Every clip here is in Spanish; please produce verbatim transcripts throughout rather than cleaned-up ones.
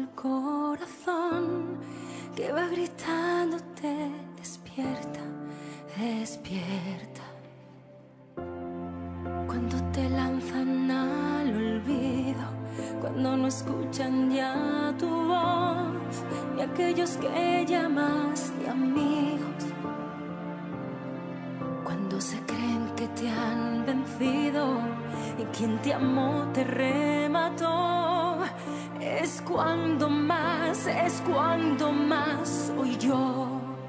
corazón que va gritándote: despierta, despierta. Cuando te lanzan al olvido, cuando no escuchan ya tu voz, ni aquellos que llamaste amigos, cuando se creen que te han vencido y quien te amó te remató, es cuando más, es cuando más soy yo.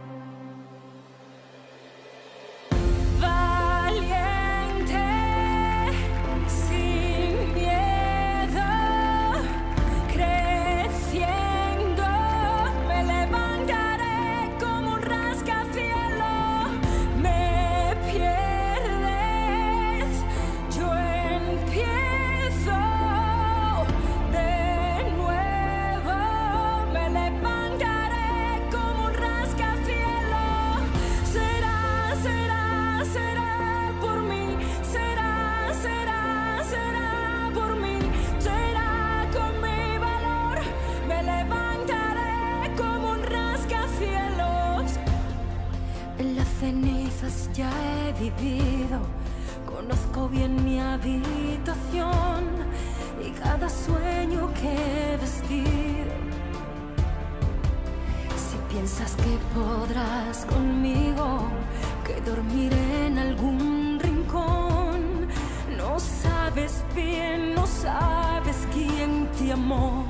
Ya he vivido, conozco bien mi habitación y cada sueño que he vestido. Si piensas que podrás conmigo, que dormiré en algún rincón, no sabes bien, no sabes quién te amó.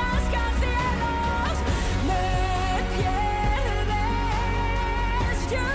Yeah.